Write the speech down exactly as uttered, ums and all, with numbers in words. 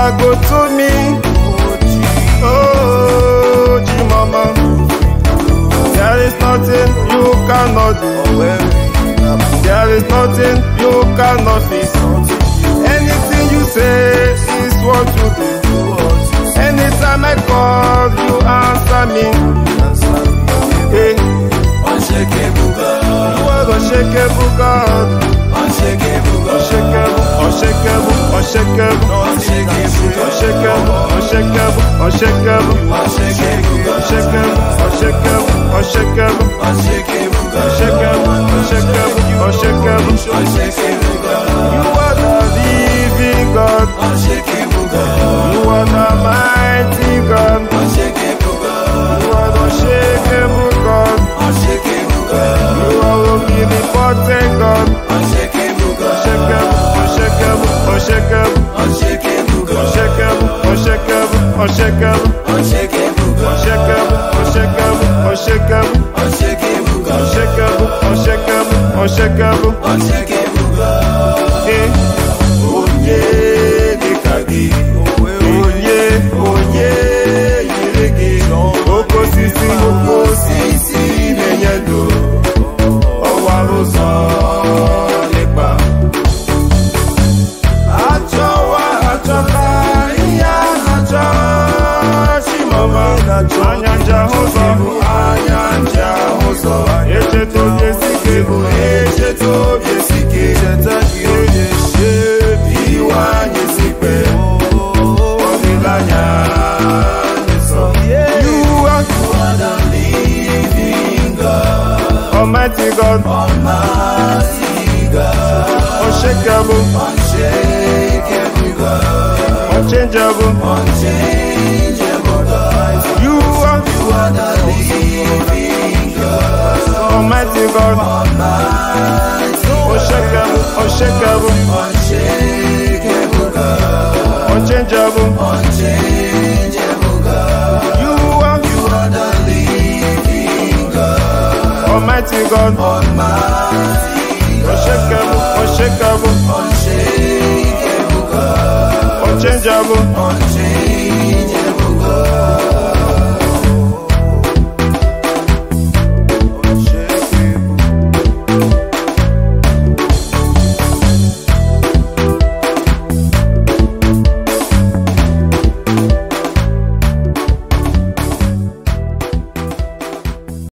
go to me. Oh, Chimama, there is nothing you cannot do. There is nothing you cannot fix. Anything you say is what you do. Anytime I call, you answer me. Hey. Unshakable God. You are unshakable God. Unshakable God. Unshakable, unshakable, unshakable, unshakable, unshakable, unshakable, unshakable, unshakable, unshakable, unshakable, unshakable, unshakable, unshakable God. You are the living God. Unshakable God. You are the mighty God. Unshakable God. You are the unshakable God. Unshakable God. You are omnipotent God. Unshakable God. Unshakable, unshakable, unshakable, unshakable, unshakable, unshakable, unshakable, unshakable, unshakable, unshakable, unshakable, unshakable, unshakable, unshakable, unshakable God. Onye dekagi, onye, onye yiregi, okosisi, okosisi nenyendo, owarusa lekpa. Anyanja hozo, anyanja hozo, echeto biesike, echeto biesike, etaki oyeshe, iwa nyesipe, odilanya neso. You are the living God, Almighty God, Almighty God, unshakable, unshakable God, unchangeable, unchangeable God. You are, you are the living God, Almighty God, Almighty unshakable, unshakable, unshakable God, unchangeable, unchangeable God. You are, you are the living God, Almighty God, Almighty unshakable, unshakable, unshakable God, unchangeable, unchangeable.